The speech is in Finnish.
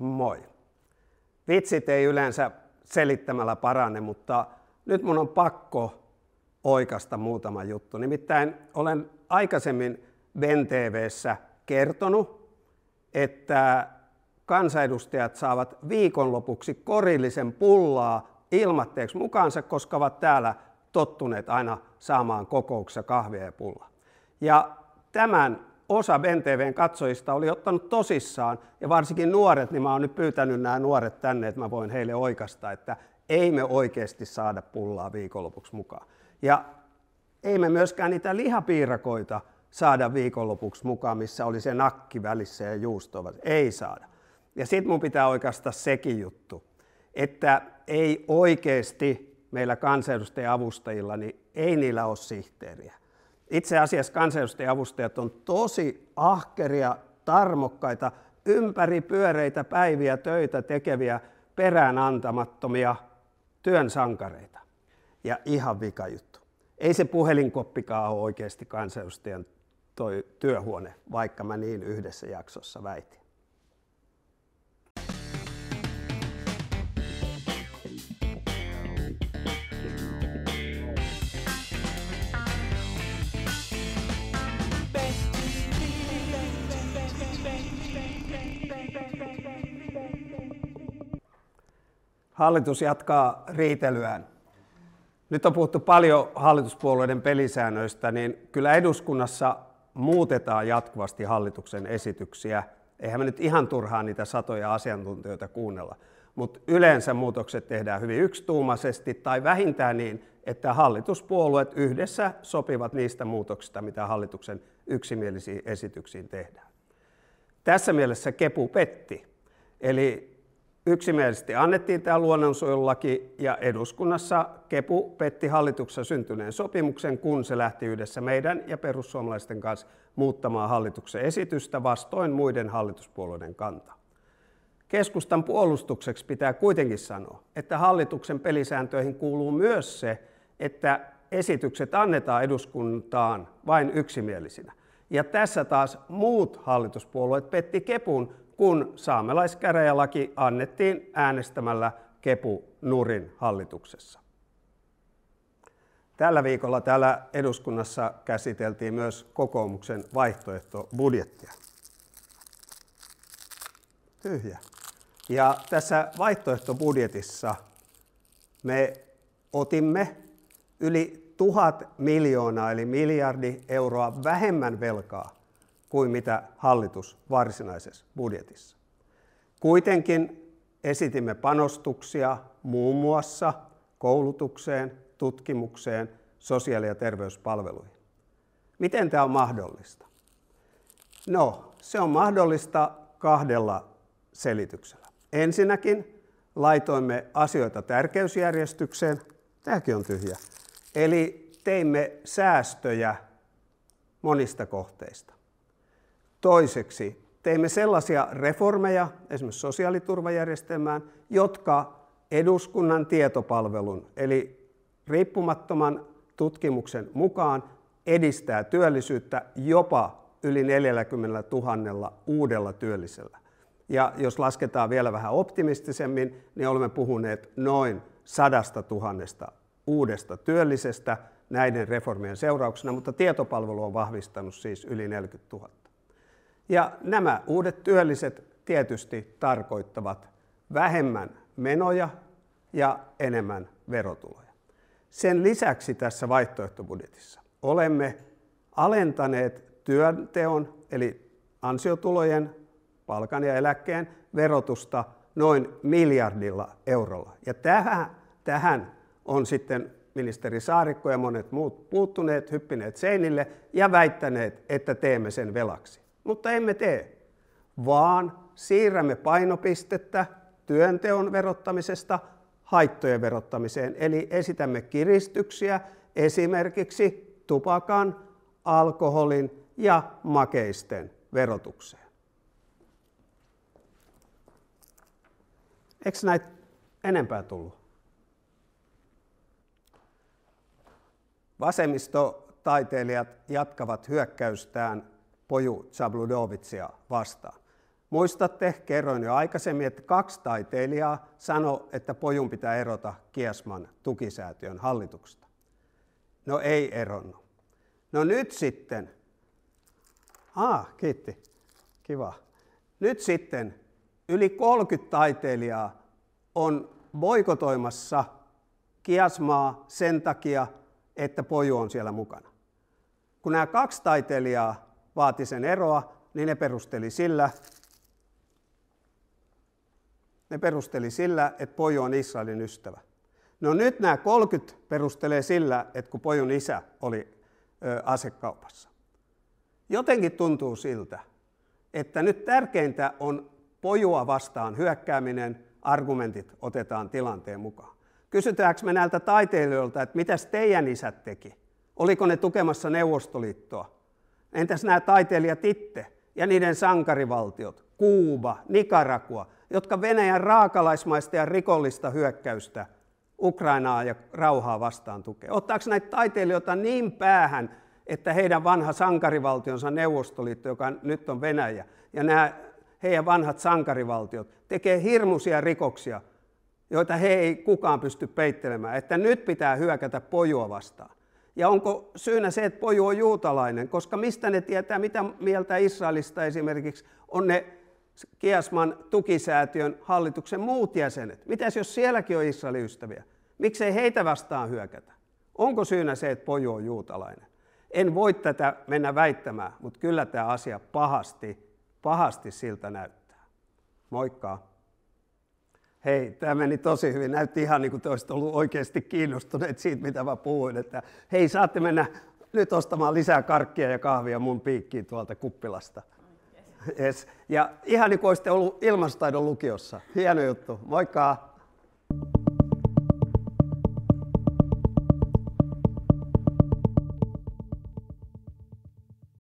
Moi. Vitsit ei yleensä selittämällä parane, mutta nyt mun on pakko oikaista muutama juttu. Nimittäin olen aikaisemmin BenTV:ssä kertonut, että kansanedustajat saavat viikonlopuksi korillisen pullaa ilmatteeksi mukaansa, koska ovat täällä tottuneet aina saamaan kokouksessa kahvia ja pullaa. Ja tämän osa BenTV:n katsojista oli ottanut tosissaan, ja varsinkin nuoret, niin mä oon nyt pyytänyt nämä nuoret tänne, että mä voin heille oikaista, että ei me oikeasti saada pullaa viikonlopuksi mukaan. Ja ei me myöskään niitä lihapiirakoita saada viikonlopuksi mukaan, missä oli se nakki välissä ja juusto. Ei saada. Ja sit mun pitää oikaista sekin juttu, että ei oikeasti meillä kansanedustaja-avustajilla, niin ei niillä ole sihteeriä. Itse asiassa kansanedustaja-avustajat on tosi ahkeria, tarmokkaita, ympäripyöreitä päiviä töitä tekeviä, peräänantamattomia työnsankareita. Ja ihan vika juttu. Ei se puhelinkoppikaan ole oikeasti kansanedustajan toi työhuone, vaikka mä niin yhdessä jaksossa väitin. Hallitus jatkaa riitelyään. Nyt on puhuttu paljon hallituspuolueiden pelisäännöistä, niin kyllä eduskunnassa muutetaan jatkuvasti hallituksen esityksiä. Eihän me nyt ihan turhaan niitä satoja asiantuntijoita kuunnella, mutta yleensä muutokset tehdään hyvin yksituumaisesti tai vähintään niin, että hallituspuolueet yhdessä sopivat niistä muutoksista, mitä hallituksen yksimielisiin esityksiin tehdään. Tässä mielessä kepu petti, eli yksimielisesti annettiin tämä luonnonsuojelulaki ja eduskunnassa kepu petti hallituksessa syntyneen sopimuksen, kun se lähti yhdessä meidän ja perussuomalaisten kanssa muuttamaan hallituksen esitystä vastoin muiden hallituspuolueiden kantaa. Keskustan puolustukseksi pitää kuitenkin sanoa, että hallituksen pelisääntöihin kuuluu myös se, että esitykset annetaan eduskuntaan vain yksimielisinä. Ja tässä taas muut hallituspuolueet petti kepun, kun saamelaiskäräjälaki annettiin äänestämällä kepu nurin hallituksessa. Tällä viikolla täällä eduskunnassa käsiteltiin myös kokoomuksen vaihtoehtobudjettia. Tyhjä. Ja tässä vaihtoehtobudjetissa me otimme yli 1000 miljoonaa eli miljardi euroa vähemmän velkaa kuin mitä hallitus varsinaisessa budjetissa. Kuitenkin esitimme panostuksia muun muassa koulutukseen, tutkimukseen, sosiaali- ja terveyspalveluihin. Miten tämä on mahdollista? No, se on mahdollista kahdella selityksellä. Ensinnäkin laitoimme asioita tärkeysjärjestykseen. Tämäkin on tyhjä. Eli teimme säästöjä monista kohteista. Toiseksi teimme sellaisia reformeja, esimerkiksi sosiaaliturvajärjestelmään, jotka eduskunnan tietopalvelun, eli riippumattoman tutkimuksen mukaan edistää työllisyyttä jopa yli 40 000 uudella työllisellä. Ja jos lasketaan vielä vähän optimistisemmin, niin olemme puhuneet noin 100 000 uudesta työllisestä näiden reformien seurauksena, mutta tietopalvelu on vahvistanut siis yli 40 000. Ja nämä uudet työlliset tietysti tarkoittavat vähemmän menoja ja enemmän verotuloja. Sen lisäksi tässä vaihtoehtobudjetissa olemme alentaneet työnteon eli ansiotulojen, palkan ja eläkkeen verotusta noin miljardilla eurolla. Ja tähän on sitten ministeri Saarikko ja monet muut puuttuneet, hyppineet seinille ja väittäneet, että teemme sen velaksi. Mutta emme tee, vaan siirrämme painopistettä työnteon verottamisesta haittojen verottamiseen. Eli esitämme kiristyksiä esimerkiksi tupakan, alkoholin ja makeisten verotukseen. Eikö näitä enempää tullut? Vasemmistotaiteilijat jatkavat hyökkäystään Poju Zabludovicia vastaan. Muistatte, kerroin jo aikaisemmin, että 2 taiteilijaa sanoi, että Pojun pitää erota Kiasman tukisäätiön hallituksesta. No ei eronnut. No nyt sitten, kiitti, kiva. Nyt sitten yli 30 taiteilijaa on boikotoimassa Kiasmaa sen takia, että Poju on siellä mukana. Kun nämä 2 taiteilijaa vaati sen eroa, niin ne perusteli sillä, että Poju on Israelin ystävä. No nyt nämä 30 perustelee sillä, että kun Pojun isä oli asekaupassa. Jotenkin tuntuu siltä, että nyt tärkeintä on Pojua vastaan hyökkääminen, argumentit otetaan tilanteen mukaan. Kysytäänkö me näiltä taiteilijoilta, että mitäs teidän isät teki? Oliko ne tukemassa Neuvostoliittoa? Entäs nämä taiteilijat itse ja niiden sankarivaltiot, Kuuba, Nicaragua, jotka Venäjän raakalaismaista ja rikollista hyökkäystä Ukrainaa ja rauhaa vastaan tukee? Ottaako näitä taiteilijoita niin päähän, että heidän vanha sankarivaltionsa Neuvostoliitto, joka nyt on Venäjä, ja nämä heidän vanhat sankarivaltiot tekee hirmuisia rikoksia, joita he ei kukaan pysty peittelemään, että nyt pitää hyökätä Pojua vastaan. Ja onko syynä se, että Poju on juutalainen, koska mistä ne tietää, mitä mieltä Israelista esimerkiksi on ne Kiasman tukisäätiön hallituksen muut jäsenet? Mitäs jos sielläkin on Israelin ystäviä? Miksei heitä vastaan hyökätä? Onko syynä se, että Poju on juutalainen? En voi tätä mennä väittämään, mutta kyllä tämä asia pahasti siltä näyttää. Moikka! Hei, tämä meni tosi hyvin. Näytti ihan niin kuin te olisitte ollut oikeasti kiinnostuneet siitä, mitä mä puhuin. Että hei, saatte mennä nyt ostamaan lisää karkkia ja kahvia mun piikkiin tuolta kuppilasta. Yes. Ja ihan niin kuin olisitte ollut ilmastotaidon lukiossa. Hieno juttu. Moikka!